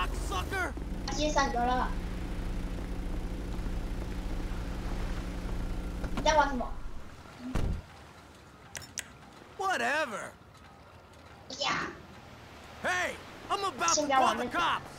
cocksucker! 先闪掉了。你在玩什么？ Whatever. Yeah. Hey, I'm about to 先不要 call 玩 the 那个。 cops.